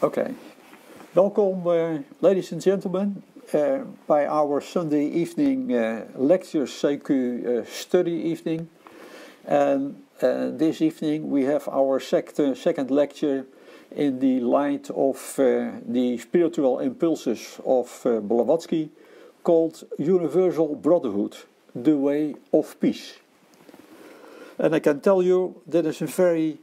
Okay. Welcome, ladies and gentlemen, by our Sunday evening lecture CQ study evening. And this evening we have our second lecture in the light of the spiritual impulses of Blavatsky, called Universal Brotherhood, the Way of Peace. And I can tell you that is a very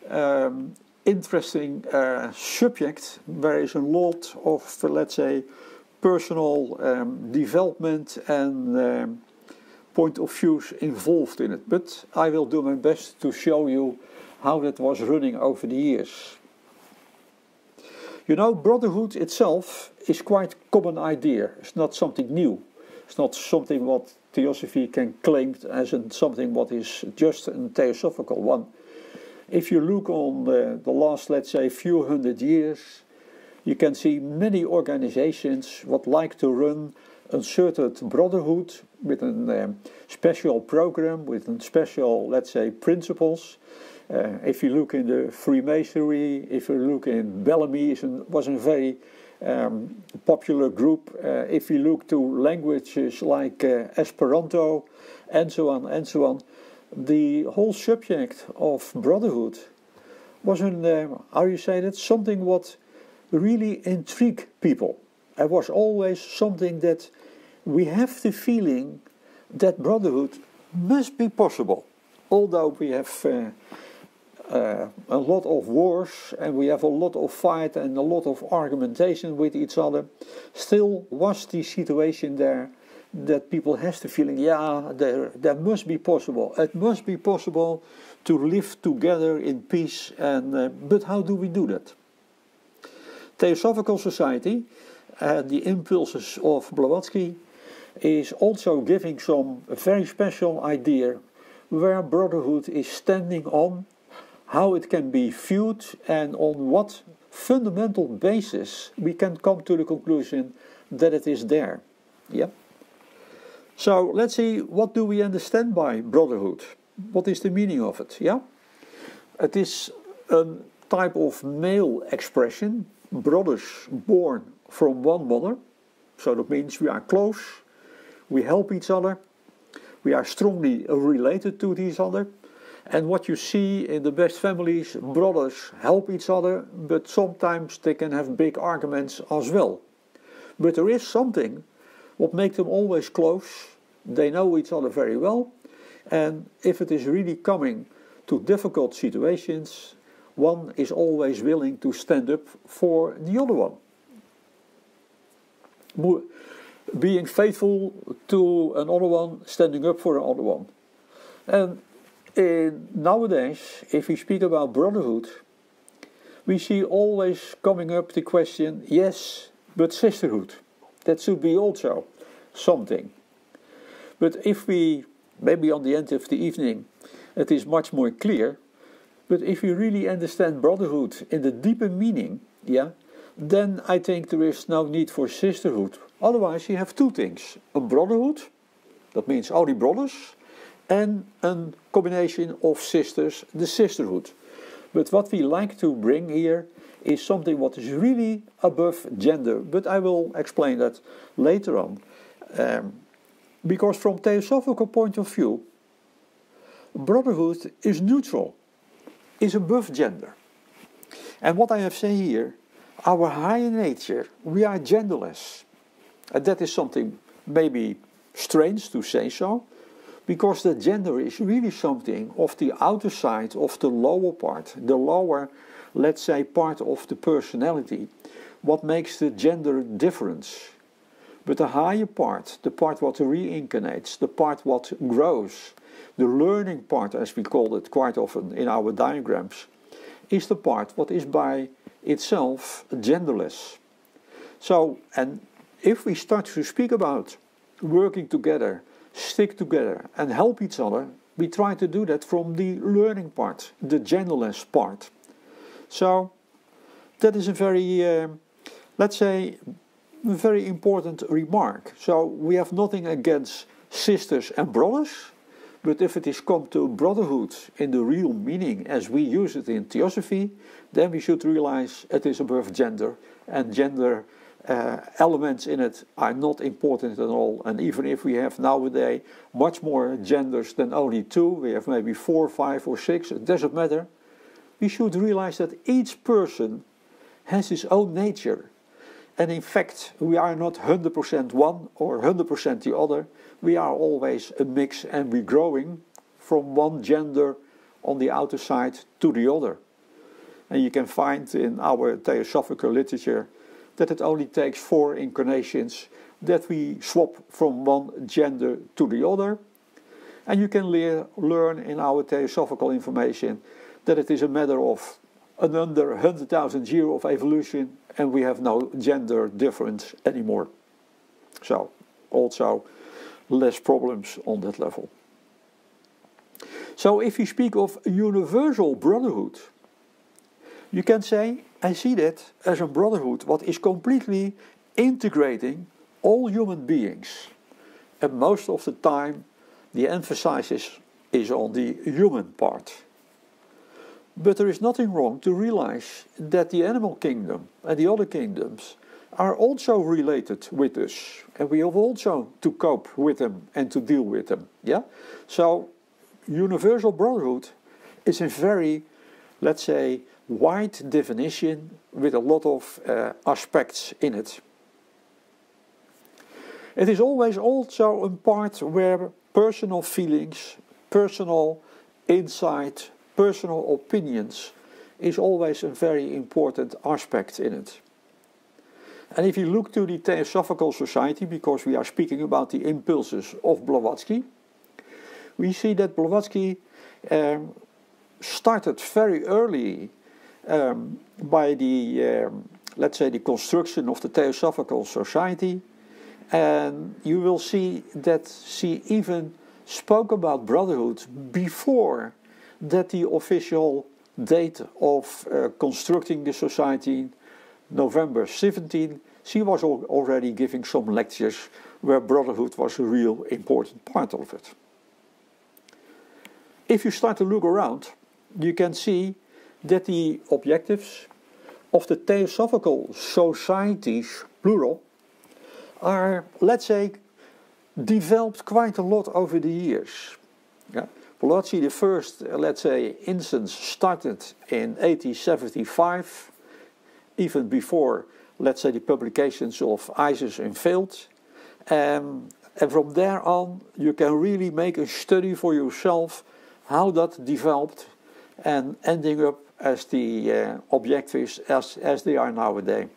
interesting subject. There is a lot of, let's say, personal development and point of views involved in it. But I will do my best to show you how that was running over the years. You know, brotherhood itself is quite a common idea. It's not something new. It's not something what Theosophy can claim as something what is just a theosophical one. If you look on the last, let's say, few hundred years, you can see many organizations what like to run a certain brotherhood with a special program, with a special, let's say, principles. If you look in the Freemasonry, if you look in Bellamy, it was a very popular group. If you look to languages like Esperanto, and so on, the whole subject of brotherhood was something what really intrigued people. It was always something that we have the feeling that brotherhood must be possible. Although we have a lot of wars and we have a lot of fight and a lot of argumentation with each other, still was the situation there that people has the feeling, yeah, there must be possible. It must be possible to live together in peace. And but how do we do that? Theosophical Society, the impulses of Blavatsky, is also giving some very special idea where brotherhood is standing on, how it can be viewed, and on what fundamental basis we can come to the conclusion that it is there. Yeah. So let's see, what do we understand by brotherhood? What is the meaning of it? Yeah, it is a type of male expression, brothers born from one mother. So that means we are close, we help each other, we are strongly related to each other. And what you see in the best families, brothers help each other, but sometimes they can have big arguments as well. But there is something what makes them always close. They know each other very well, and if it is really coming to difficult situations, one is always willing to stand up for the other one. Being faithful to another one, standing up for another one. And nowadays, if we speak about brotherhood, we see always coming up the question, yes, but sisterhood. That should be also something. But if we, maybe on the end of the evening, it is much more clear, but if you really understand brotherhood in the deeper meaning, yeah, then I think there is no need for sisterhood. Otherwise you have two things. A brotherhood, that means only brothers, and a combination of sisters, the sisterhood. But what we like to bring here is something what is really above gender, but I will explain that later on. Because from theosophical point of view, brotherhood is neutral, is above gender. And what I have said here, our higher nature, we are genderless. And that is something maybe strange to say so, because the gender is really something of the outer side of the lower part, the lower, let's say, part of the personality, what makes the gender difference. But the higher part, the part what reincarnates, the part what grows, the learning part, as we call it quite often in our diagrams, is the part what is by itself genderless. So, and if we start to speak about working together, stick together and help each other, we try to do that from the learning part, the genderless part. So that is a very, let's say, a very important remark. So we have nothing against sisters and brothers, But if it is come to brotherhood in the real meaning as we use it in Theosophy, then we should realize it is above gender, and gender elements in it are not important at all. And even if we have nowadays much more genders than only 2, we have maybe 4, 5 or 6, it doesn't matter. We should realize that each person has his own nature. And in fact, we are not 100% one or 100% the other. We are always a mix, and we're growing from one gender on the outer side to the other. And you can find in our Theosophical literature that it only takes 4 incarnations that we swap from one gender to the other. And you can learn in our Theosophical information that it is a matter of under 100,000 years of evolution, and we have no gender difference anymore. So, also less problems on that level. So, if you speak of universal brotherhood, you can say, I see that as a brotherhood what is completely integrating all human beings. And most of the time, the emphasis is on the human part. But there is nothing wrong to realize that the animal kingdom and the other kingdoms are also related with us. And we have also to cope with them and to deal with them. Yeah? So, universal brotherhood is a very, let's say, wide definition with a lot of aspects in it. It is always also a part where personal feelings, personal insight, personal opinions is always a very important aspect in it. And if you look to the Theosophical Society, because we are speaking about the impulses of Blavatsky, we see that Blavatsky started very early by the, let's say, the construction of the Theosophical Society, and you will see that she even spoke about brotherhood before that the official date of constructing the society, November 17, she was already giving some lectures where brotherhood was a real important part of it. If you start to look around, you can see that the objectives of the Theosophical Societies, plural, are, let's say, developed quite a lot over the years. Yeah? Blavatsky, the first, let's say, instance started in 1875, even before, let's say, the publications of Isis and Veld. And from there on, you can really make a study for yourself how that developed and ending up as the objectives as they are nowadays.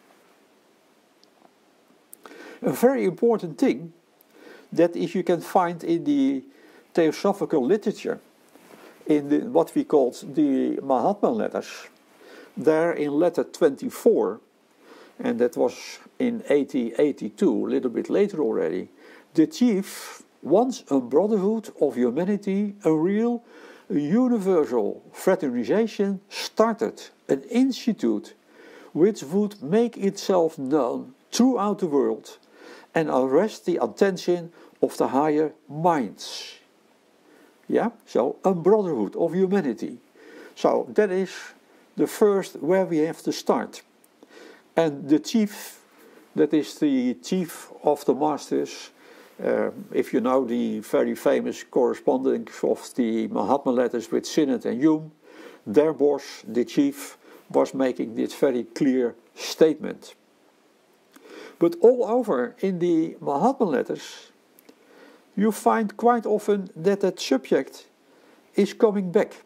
A very important thing that is you can find in the Theosophical literature, in what we call the Mahatma letters, there in letter 24, and that was in 1882, a little bit later already, the chief wants a brotherhood of humanity, a real universal fraternization started, an institute which would make itself known throughout the world and arrest the attention of the higher minds. Yeah, so a brotherhood of humanity. So that is the first where we have to start. And the chief, that is the chief of the masters, if you know the very famous correspondence of the Mahatma letters with Sinnett and Hume, their boss, the chief, was making this very clear statement. But all over in the Mahatma letters, you find quite often that that subject is coming back.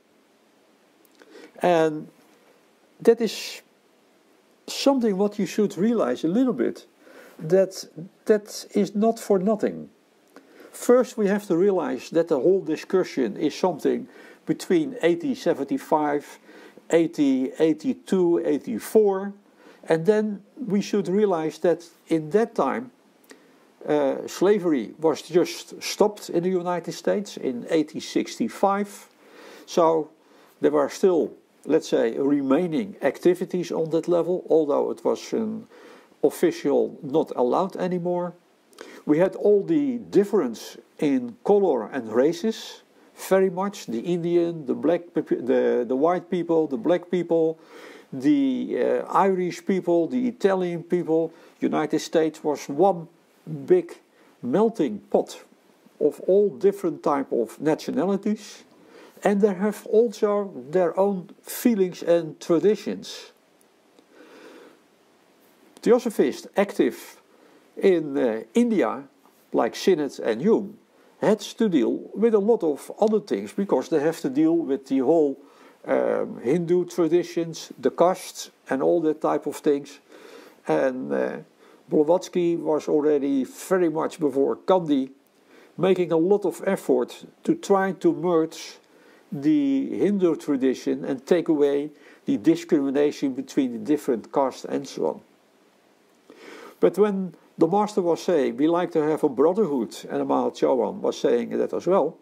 And that is something what you should realize a little bit, that is not for nothing. First, we have to realize that the whole discussion is something between 1875, 1882, 84, and then we should realize that in that time slavery was just stopped in the United States in 1865. So there were still, let's say, remaining activities on that level, although it was an official not allowed anymore. We had all the difference in color and races, very much. The Indian, the the white people, the black people, the Irish people, the Italian people. United States was one big melting pot of all different type of nationalities, and they have also their own feelings and traditions. Theosophists active in India, like Sinnett and Hume, had to deal with a lot of other things because they have to deal with the whole Hindu traditions, the castes, and all that type of things. And Blavatsky was already very much before Gandhi making a lot of effort to try to merge the Hindu tradition and take away the discrimination between the different castes and so on. But when the master was saying, we like to have a brotherhood, and Mahat Chohan was saying that as well,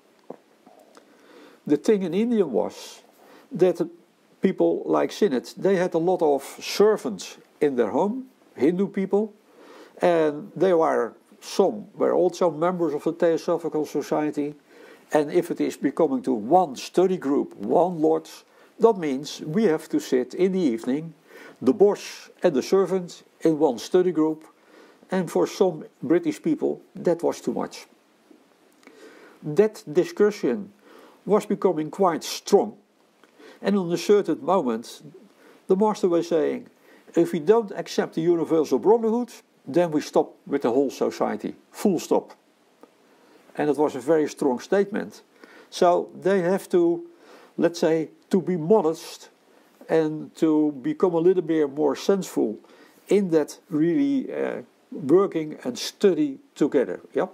the thing in India was that people like Sinnett, they had a lot of servants in their home, Hindu people, and some were also members of the Theosophical Society, and if it is becoming to one study group, one lord, that means we have to sit in the evening, the boss and the servant in one study group, and for some British people that was too much. That discussion was becoming quite strong, and on a certain moment the master was saying, if we don't accept the universal brotherhood, then we stop with the whole society, full stop. And it was a very strong statement. So they have to, let's say, to be modest and to become a little bit more senseful in that really working and study together. Yeah.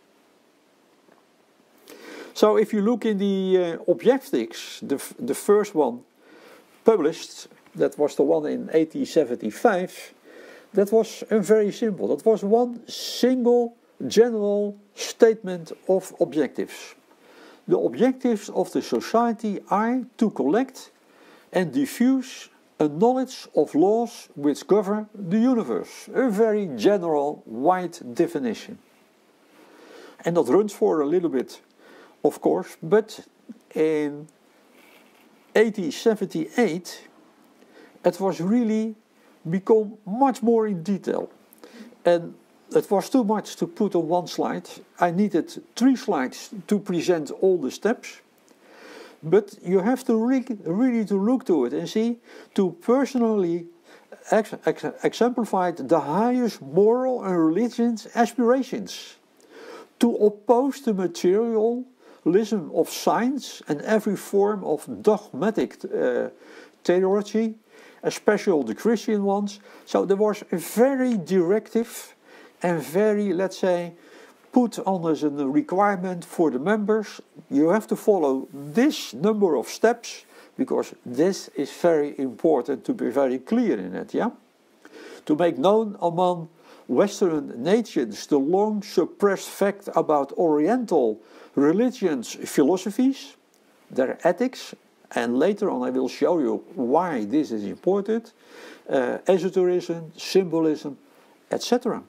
So if you look in the Objectives, the first one published, that was the one in 1875, that was very simple. That was one single general statement of objectives. The objectives of the society are to collect and diffuse a knowledge of laws which govern the universe. A very general, wide definition. And that runs for a little bit, of course, but in 1878 it was really become much more in detail. And it was too much to put on one slide. I needed 3 slides to present all the steps. But you have to really to look to it and see, to personally exemplify the highest moral and religious aspirations, to oppose the materialism of science and every form of dogmatic theology, especially the Christian ones. So there was a very directive and very, let's say, put on as a requirement for the members, you have to follow this number of steps, because this is very important to be very clear in it, yeah? To make known among Western nations the long suppressed fact about Oriental religions, philosophies, their ethics, and later on I will show you why this is important, esotericism, symbolism, etc.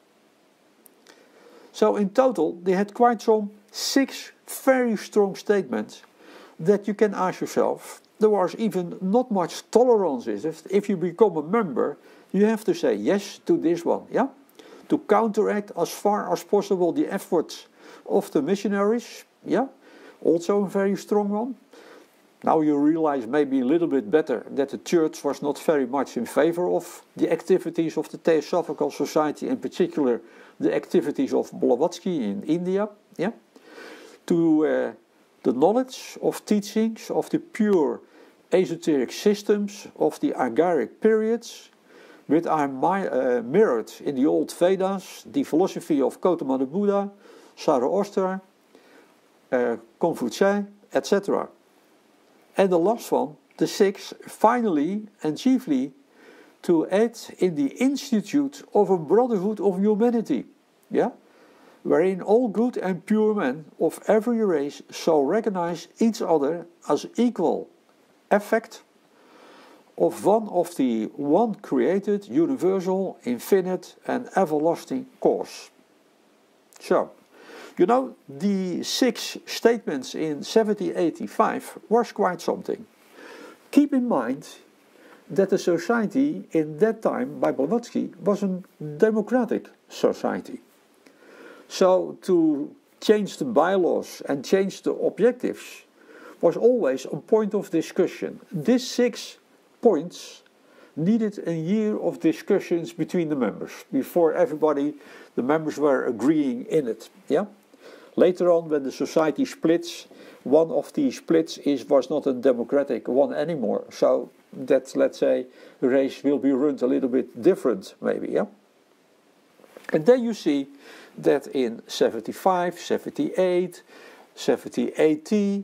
So in total, they had quite some 6 very strong statements that you can ask yourself. There was even not much tolerance in it. If you become a member, you have to say yes to this one, yeah? To counteract as far as possible the efforts of the missionaries, yeah? Also a very strong one. Now you realize maybe a little bit better that the church was not very much in favor of the activities of the Theosophical Society, in particular the activities of Blavatsky in India, yeah? To the knowledge of teachings of the pure esoteric systems of the Agaric periods, which are mirrored in the old Vedas, the philosophy of Gautama Buddha, Zoroaster, Confucius, etc. And the last one, the 6th, finally and chiefly, to aid in the institute of a brotherhood of humanity, yeah? Wherein all good and pure men of every race shall recognize each other as equal effect of the one created, universal, infinite and everlasting cause. So, You know, the 6 statements in 1785 was quite something. Keep in mind that the society in that time by Blavatsky was a democratic society. So to change the bylaws and change the objectives was always a point of discussion. These 6 points needed a year of discussions between the members before the members were agreeing in it. Yeah? Later on, when the society splits, one of the splits was not a democratic one anymore. So that, let's say, the race will be run a little bit different, maybe. Yeah. And then you see that in 75, 78, 7080,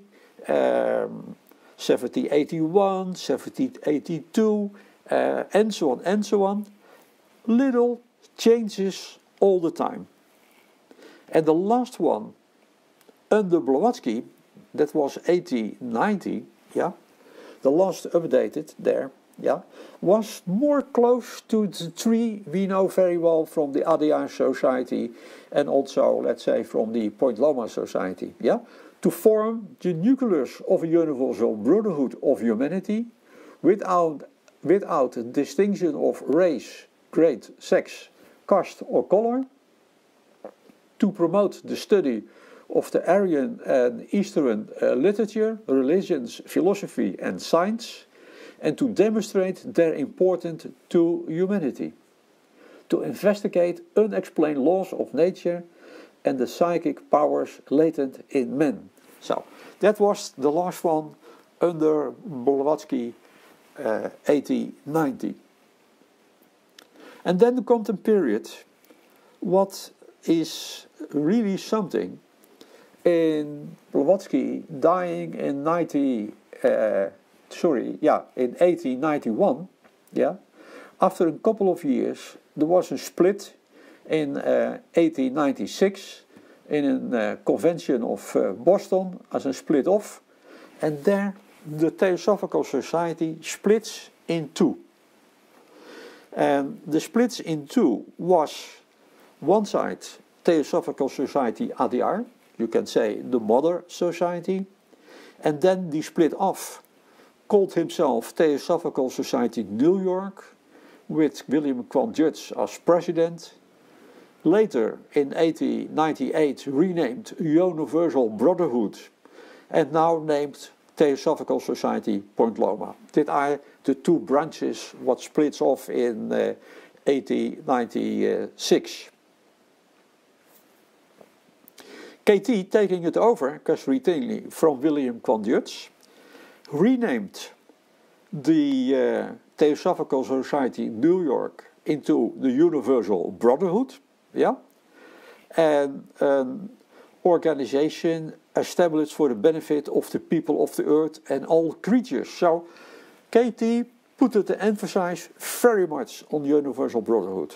7081, 7082, and so on, little changes all the time. And the last one, under Blavatsky, that was 1890, yeah, the last updated there, yeah, was more close to the 3 we know very well from the ADR Society and also, let's say, from the Point Loma Society, yeah, to form the nucleus of a universal brotherhood of humanity without distinction of race, grade, sex, caste or color, to promote the study of the Aryan and Eastern literature, religions, philosophy and science, and to demonstrate their importance to humanity, to investigate unexplained laws of nature and the psychic powers latent in men. So, that was the last one under Blavatsky, 1890. And then the content period, what is really something, in Blavatsky dying in 1891, yeah, after a couple of years, there was a split in 1896 in a convention of Boston as a split off, and there the Theosophical Society splits in 2. And the splits in 2 was one side Theosophical Society ADR, you can say the Mother Society, and then the split off called himself Theosophical Society New York, with William Quan Judge as president. Later, in 1898, renamed Universal Brotherhood, and now named Theosophical Society Point Loma. These are the 2 branches what splits off in 1896. KT, taking it over, Gus Routinely, from William Quan Judge, renamed the Theosophical Society New York into the Universal Brotherhood, yeah, and an organization established for the benefit of the people of the earth and all creatures. So KT put the emphasis very much on Universal Brotherhood.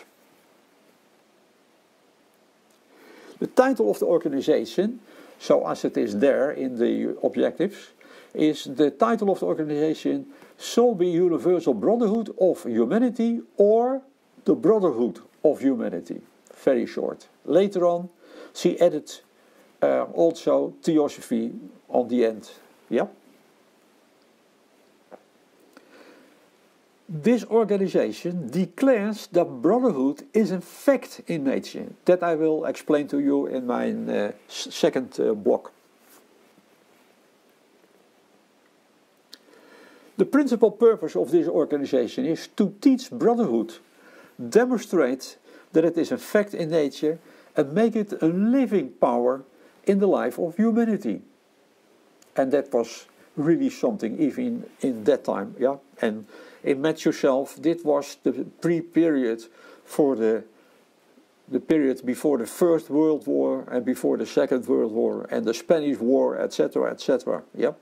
The title of the organization, so as it is there in the objectives, is the title of the organization shall be Universal Brotherhood of Humanity or the Brotherhood of Humanity. Very short. Later on, she added also Theosophy on the end. Yeah? This organization declares that brotherhood is a fact in nature. That I will explain to you in my second block. The principal purpose of this organization is to teach brotherhood, demonstrate that it is a fact in nature, and make it a living power in the life of humanity. And that was really something even in that time, yeah. And in Matthew Self, this was the pre-period for the period before the First World War and before the Second World War and the Spanish War, etc., etc., yeah.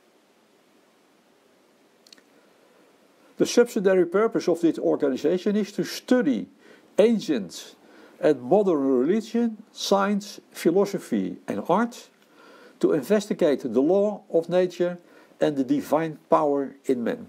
The subsidiary purpose of this organization is to study ancient and modern religion, science, philosophy and art, to investigate the law of nature and the divine power in men.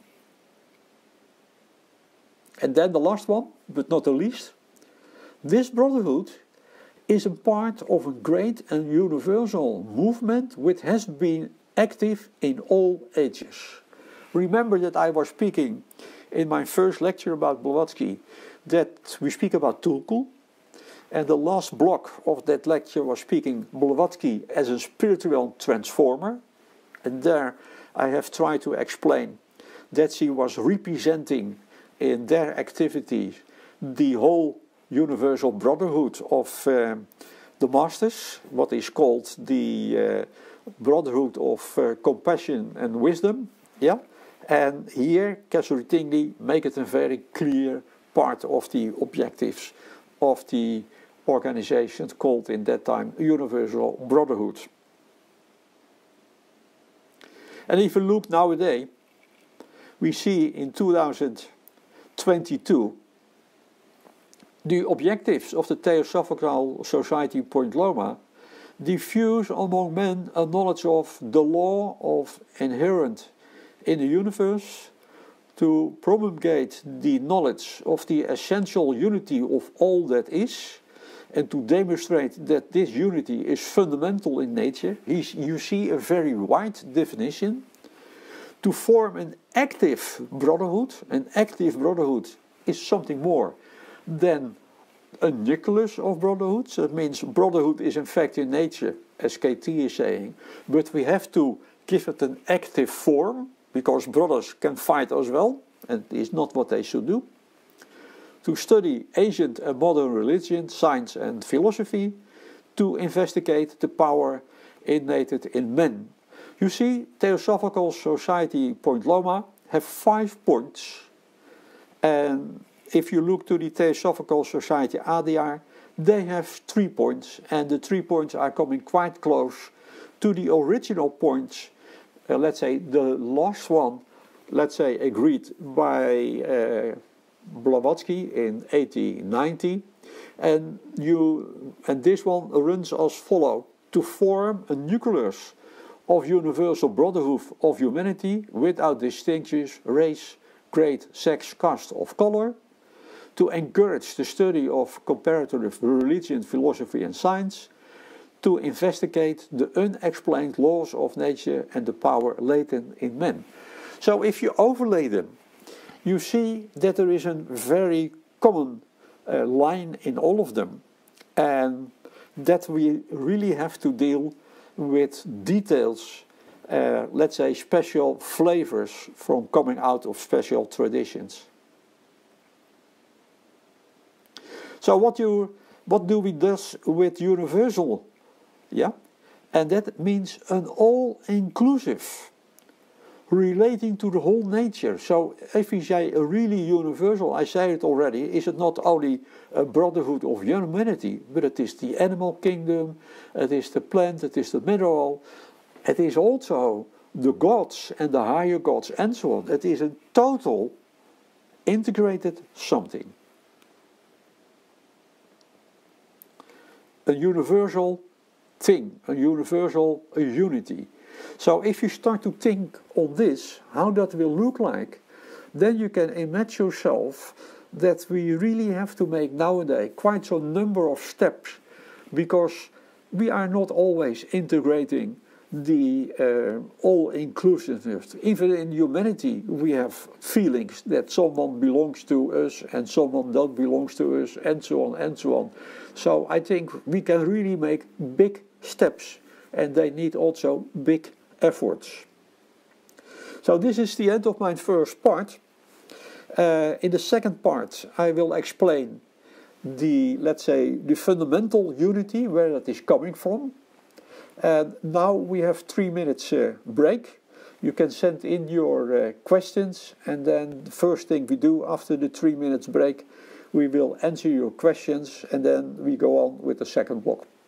And then the last one, but not the least, this brotherhood is a part of a great and universal movement which has been active in all ages. Remember that I was speaking in my first lecture about Blavatsky that we speak about Tulku, and the last block of that lecture was speaking Blavatsky as a spiritual transformer, and there I have tried to explain that she was representing in their activities the whole universal brotherhood of the masters, what is called the brotherhood of compassion and wisdom. Yeah, and here Kesuri Tingli make it a very clear part of the objectives of the organization called in that time Universal Brotherhood. And if you look nowadays, we see in 2022 the objectives of the Theosophical Society Point Loma diffuse among men a knowledge of the law of inherent in the universe, to promulgate the knowledge of the essential unity of all that is, and to demonstrate that this unity is fundamental in nature. You see a very wide definition. To form an active brotherhood. An active brotherhood is something more than a nucleus of brotherhood. So it means brotherhood is in fact in nature, as KT is saying, but we have to give it an active form, because brothers can fight as well, and it is not what they should do. To study ancient and modern religion, science and philosophy, to investigate the power innated in men. You see, Theosophical Society Point Loma have 5 points, and if you look to the Theosophical Society ADR, they have 3 points, and the 3 points are coming quite close to the original points. Let's say the last one, let's say agreed by Blavatsky in 1890, and this one runs as follows: to form a nucleus of universal brotherhood of humanity without distinctions, race, grade, sex, caste, or color. To encourage the study of comparative religion, philosophy, and science. To investigate the unexplained laws of nature and the power latent in men. So if you overlay them, you see that there is a very common line in all of them, and that we really have to deal with details, let's say special flavors from coming out of special traditions. So what do we do with universal? Yeah, and that means an all-inclusive, relating to the whole nature. So if we say a really universal, I say it already, is it not only a brotherhood of humanity, but it is the animal kingdom, it is the plant, it is the mineral, it is also the gods and the higher gods and so on. It is a total integrated something. A universal thing, a universal unity. So if you start to think on this, how that will look like, then you can imagine yourself that we really have to make nowadays quite a number of steps, because we are not always integrating the all-inclusiveness. Even in humanity we have feelings that someone belongs to us and someone don't belongs to us, and so on and so on. So I think we can really make big steps, and they need also big efforts. So this is the end of my first part. In the second part I will explain the, let's say, the fundamental unity, where that is coming from. And now we have 3 minutes break. You can send in your questions, and then the first thing we do after the 3 minutes break, we will answer your questions, and then we go on with the second block.